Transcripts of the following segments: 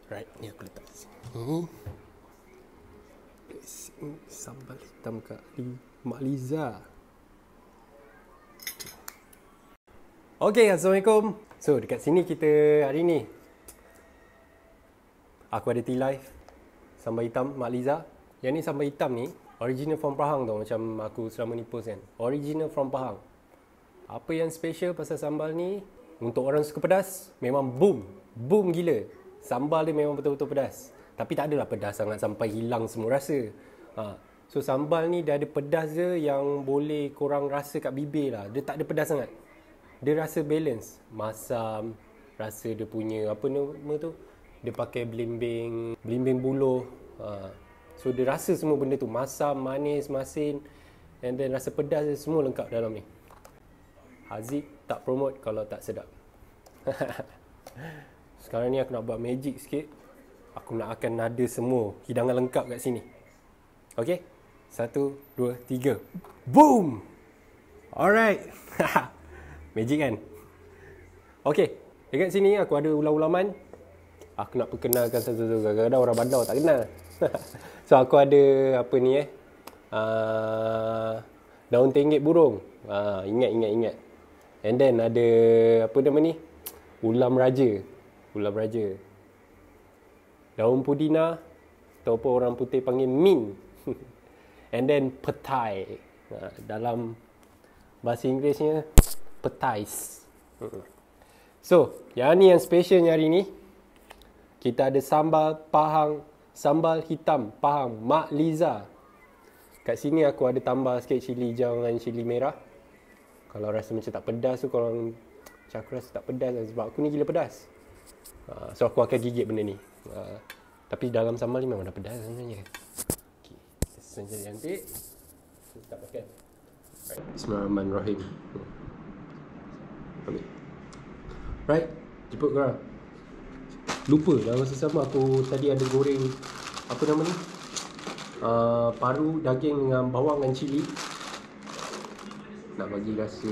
Right, ni aku letak sini. Sini sambal hitam kari Mak Liza. Okay, Assalamualaikum. So, dekat sini kita hari ni aku ada tea live sambal hitam Mak Liza. Yang ni sambal hitam ni original from Pahang tau, macam aku selama ni post kan. Original from Pahang. Apa yang special pasal sambal ni, untuk orang suka pedas, memang boom gila. Sambal dia memang betul-betul pedas. Tapi tak adalah pedas sangat sampai hilang semua rasa. So sambal ni dia ada pedas dia yang boleh korang rasa kat bibir lah. Dia tak ada pedas sangat. Dia rasa balance. Masam, rasa dia punya apa nama tu, dia pakai belimbing buluh. So dia rasa semua benda tu, masam, manis, masin, and then rasa pedas dia semua lengkap dalam ni. Haziq tak promote kalau tak sedap. Sekarang ni aku nak buat magic sikit. Aku nak akan nada semua hidangan lengkap kat sini. Okay? 1, 2, 3. Boom! Alright. Magic kan? Okay. Dekat sini aku ada ulam-ulaman. Aku nak perkenalkan satu-satu. Kadang-kadang orang bandar tak kenal. So aku ada apa ni daun tenggek burung. Ingat. And then ada apa nama ni? Ulam raja. Daun pudina ataupun orang putih panggil mint. And then petai. Dalam bahasa Inggerisnya petais. So, yang ni yang specialnya hari ni, kita ada sambal hitam Pahang Mak Liza. Kat sini aku ada tambah sikit cili hijau dengan cili merah. Kalau rasa macam tak pedas tu, korang macam aku rasa tak pedas lah, sebab aku ni gila pedas. So aku akan gigit benda ni. Tapi dalam sambal ni memang dah pedas sebenarnya. Okay, senja cantik. Kita makan. Right. Bismillahirrahmanirrahim. Ambil. Right, jemput korang. Lupa dalam masa sama aku tadi ada goreng apa nama ni? Paru daging dengan bawang dan cili. Nak bagi rasa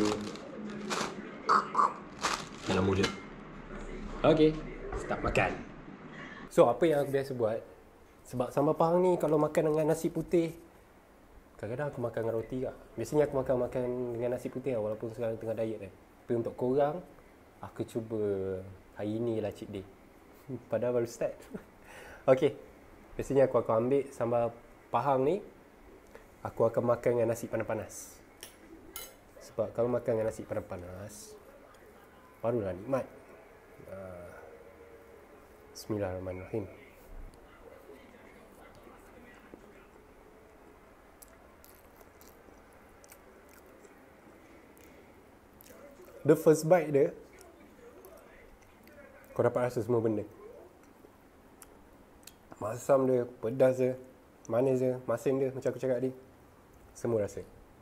dalam mulut. Okay, start makan. So apa yang aku biasa buat, sebab sambal Pahang ni kalau makan dengan nasi putih, kadang-kadang aku makan dengan roti tak. Biasanya aku makan dengan nasi putih lah, walaupun sekarang tengah diet kan. Tapi untuk korang, aku cuba hari ni lah cheat day. Padahal baru start. Okay, biasanya aku akan ambil sambal Pahang ni, aku akan makan dengan nasi panas-panas. Sebab kalau makan dengan nasi panas-panas, barulah nikmat. Bismillahirrahmanirrahim. The first bite dia, kau dapat rasa semua benda. Masam dia, pedas dia, manis dia, masin dia, macam aku cakap tadi. Semua rasa.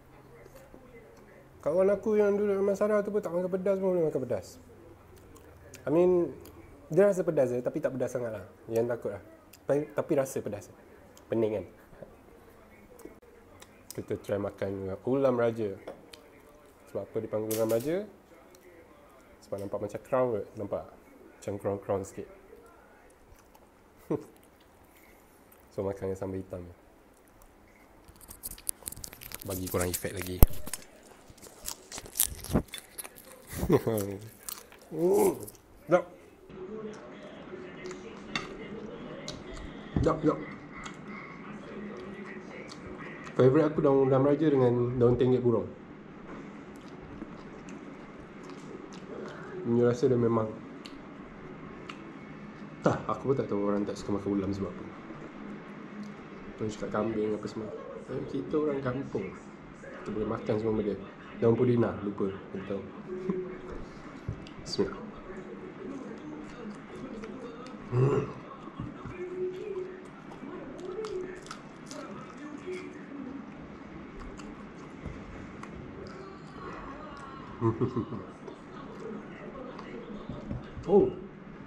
Kawan aku yang duduk di Masara tu pun tak makan pedas pun boleh makan pedas. I mean, dia rasa pedas je, tapi tak pedas sangat lah. Jangan takut lah. Tapi rasa pedas. Pening kan? Kita try makan ulam raja. Sebab apa dipanggil ulam raja? Sebab nampak macam crown ke? Nampak? Macam crown sikit. So makan dengan sambal hitam. Bagi korang efek lagi. Sedap. Favourite aku daun ulam raja dengan daun tenggek burung. Ini rasa dia memang aku pun tak tahu orang tak suka makan ulam sebab apa. Orang cakap kambing apa semua. Kita orang kampung, kita boleh makan semua benda. Daun pudina, lupa, aku tahu. Bismillah. Oh,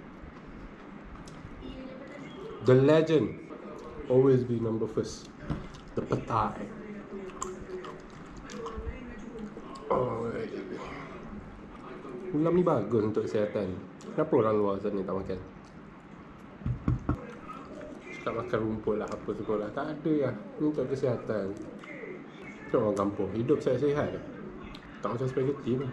the legend always be number first. The petai. Ulam ni bagus untuk kesihatan. Kenapa orang luar sana tak makan? tak makan rumput lah, apa semua lah. Tak ada lah. Ni untuk kesihatan. Kita orang kampung, hidup sihat-sihat. Tak macam spaghetti pun.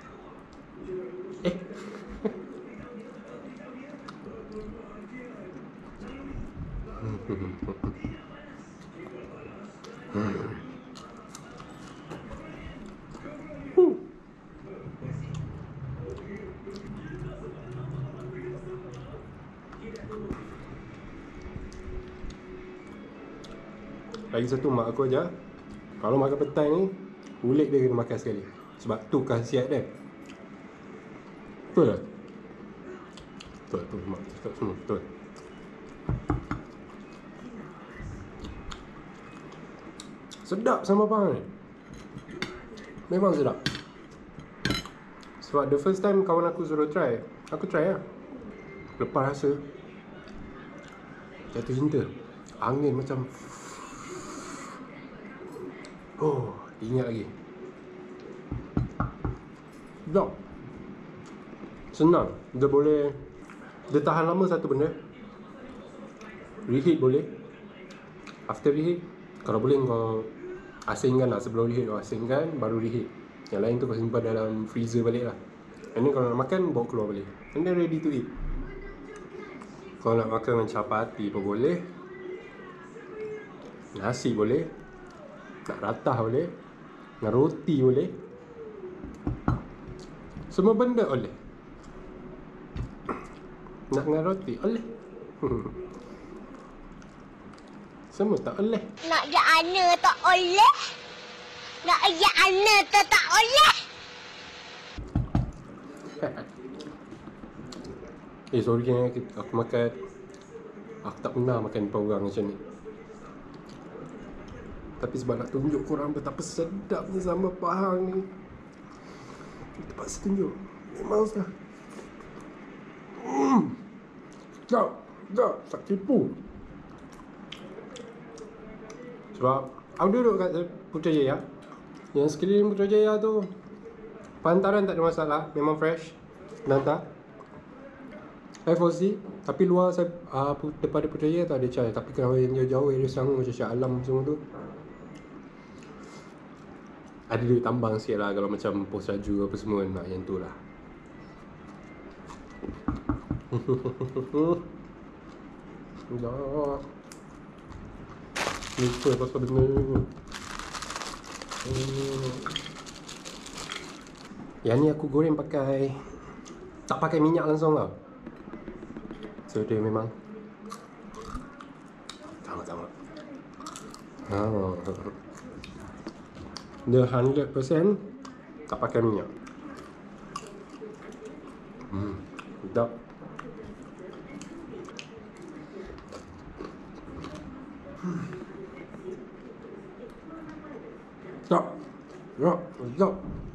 Lagi satu mak aku ajar, kalau makan petai ni, kulit dia kena makan sekali. Sebab tu khasiat dia. Betul tak? Betul mak cakap semua, betul. Sedap sambal pahang ni. Memang sedap. Sebab the first time kawan aku suruh try, aku try lah. Lepas rasa jatuh cinta. Angin macam, oh, ingat lagi. Sedap. Senang. Dia tahan lama satu benda. Reheat boleh. After reheat, kalau boleh kau asingkan lah. Sebelum reheat kau asingkan, baru reheat. Yang lain tu kau simpan dalam freezer balik lah. And then kalau nak makan, bawa keluar balik. And then ready to eat. Kalau nak makan dengan chapati pun boleh. Nasi boleh. Nak ratah boleh. Dengan roti boleh. Semua benda boleh. Nak dengan roti boleh. Semua tak boleh. Nak je ana tak boleh. Nak je ana tu tak boleh. Sorry kan aku makan. Aku tak pernah makan depan orang macam ni. Tapi sebab nak tunjuk korang betapa sedapnya sambal pahang ni, terpaksa tunjuk. Memang susah. Sedap, tak tipu. Sebab aku duduk kat Putrajaya. Yang sekeliling Putrajaya tu pantaran tak ada masalah, memang fresh dan tak FOC. Tapi luar saya daripada Putrajaya tak ada chai. Tapi kalau yang jauh-jauh area Selangor macam Shah Alam semua tu, ada duit tambang sikit lah. Kalau macam Pos Raju apa semua, nak yang tu lah. Dah lupa pasal benda ni. Yang ni aku goreng pakai, tak pakai minyak langsung tau. So dia memang sama-sama. Dia 100% tak pakai minyak. Sedap. Sedap. Sedap.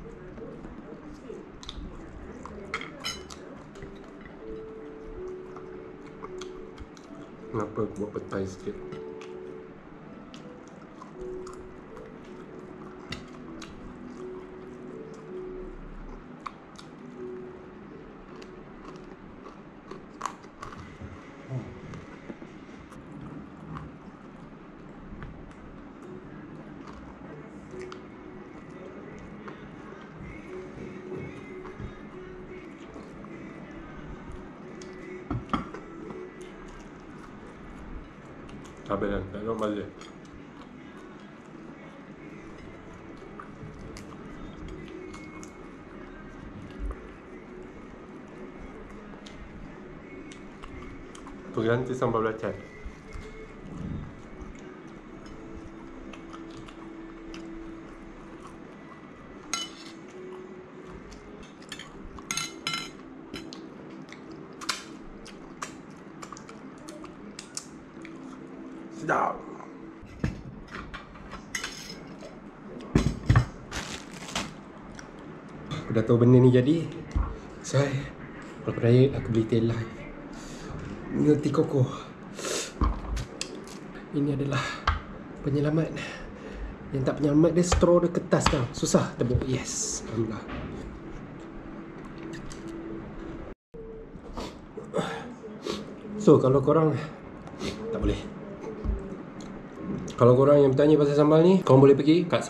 Kenapa aku buat petai sikit? Habis kan, tak nak balik. Pengganti sambal belacan. Sedap. Aku dah tahu benda ni jadi. Saya kalau raya aku beli teh live milk tea koko. Ini adalah penyelamat. Yang tak penyelamat dia straw dia kertas tau. Susah tebuk. Yes, alhamdulillah. So kalau korang tak boleh. Kalau korang yang bertanya pasal sambal ni, korang boleh pergi kat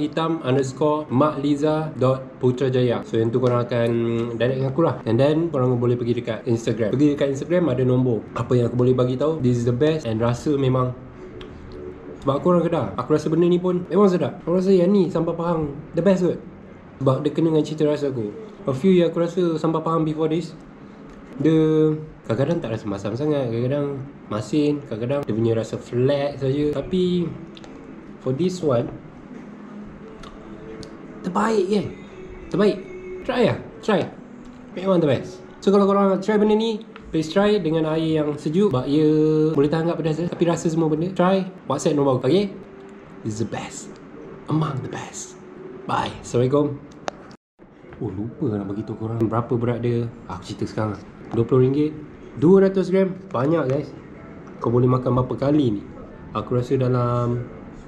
sambalhitam_makliza.putrajaya. So yang tu korang akan direct dengan aku lah. And then korang boleh pergi dekat Instagram. Pergi dekat Instagram ada nombor. Apa yang aku boleh bagi tahu, this is the best. And rasa memang, sebab aku orang Kedah, aku rasa benda ni pun memang sedap. Aku rasa yang ni sambal Pahang the best kot. Sebab dia kena dengan cita rasa aku. A few yang aku rasa sambal Pahang before this, dia kadang-kadang tak rasa masam sangat, kadang-kadang masin, kadang-kadang dia punya rasa flat saja. Tapi for this one, terbaik kan? Terbaik. Try lah, try. Memang the best. So kalau korang nak try benda ni, please try dengan air yang sejuk. Sebab ia boleh tahan kat pedas, tapi rasa semua benda. Try, WhatsApp nombor aku, okay? This is the best, among the best. Bye. Assalamualaikum. Oh, lupa nak beritahu korang berapa berat dia. Aku cerita sekarang. RM20, 200 gram. Banyak guys. Kau boleh makan berapa kali ni? Aku rasa dalam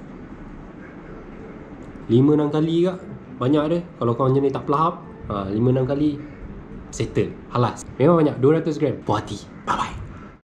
5-6 kali kak. Banyak dia. Kalau kau jenis tak pelahap, 5-6 kali settle. Halas. Memang banyak. 200 gram. Puas hati. Bye bye.